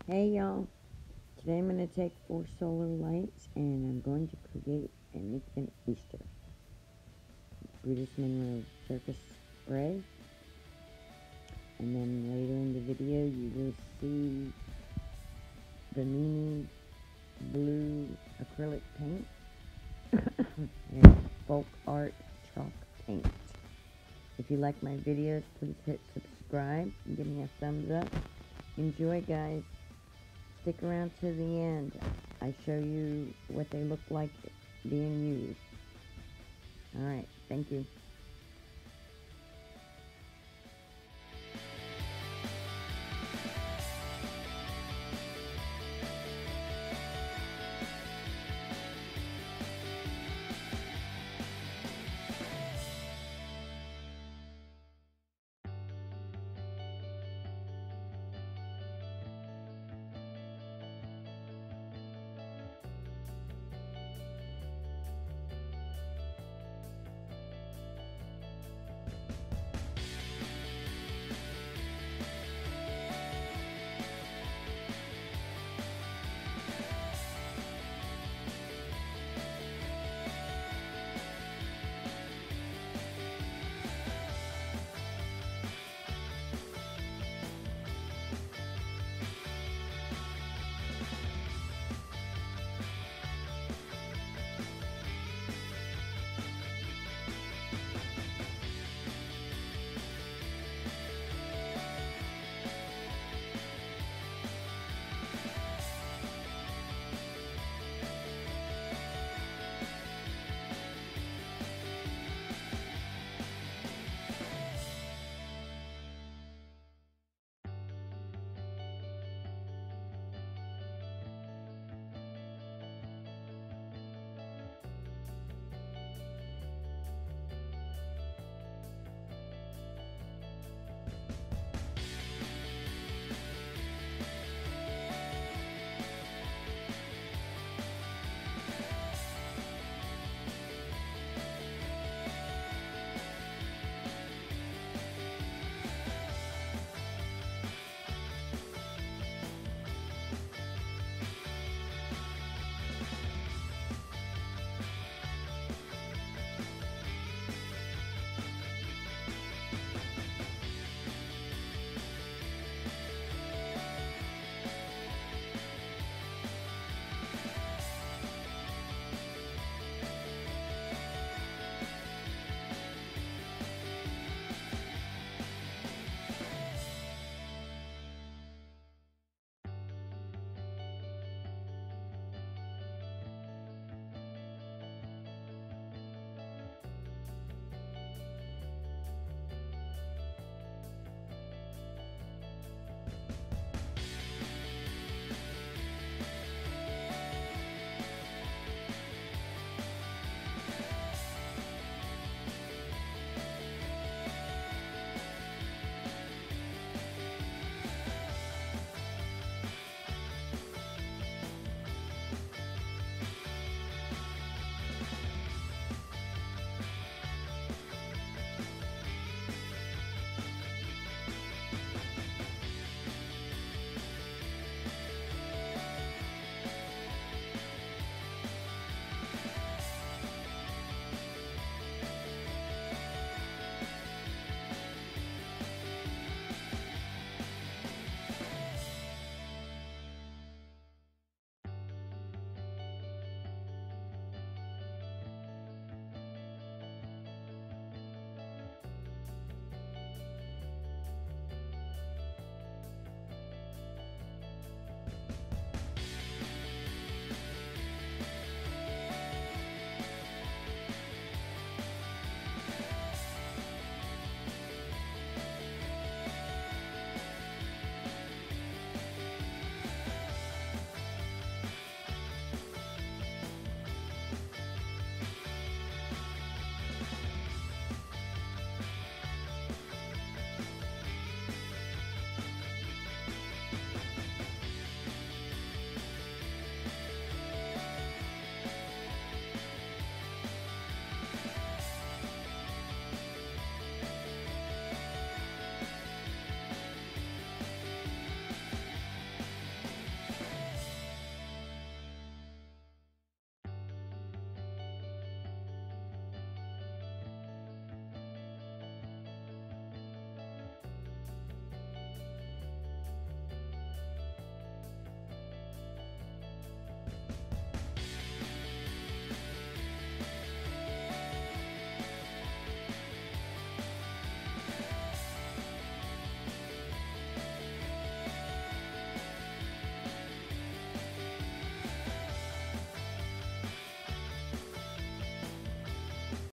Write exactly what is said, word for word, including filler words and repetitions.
Hey y'all, today I'm going to take four solar lights and I'm going to create and make them Easter. Brutus Mineral surface spray, and then later in the video you will see Bimini Blue acrylic paint and folk art chalk paint. If you like my videos, please hit subscribe and give me a thumbs up. Enjoy, guys. Stick around to the end. I show you what they look like being used. Alright, thank you.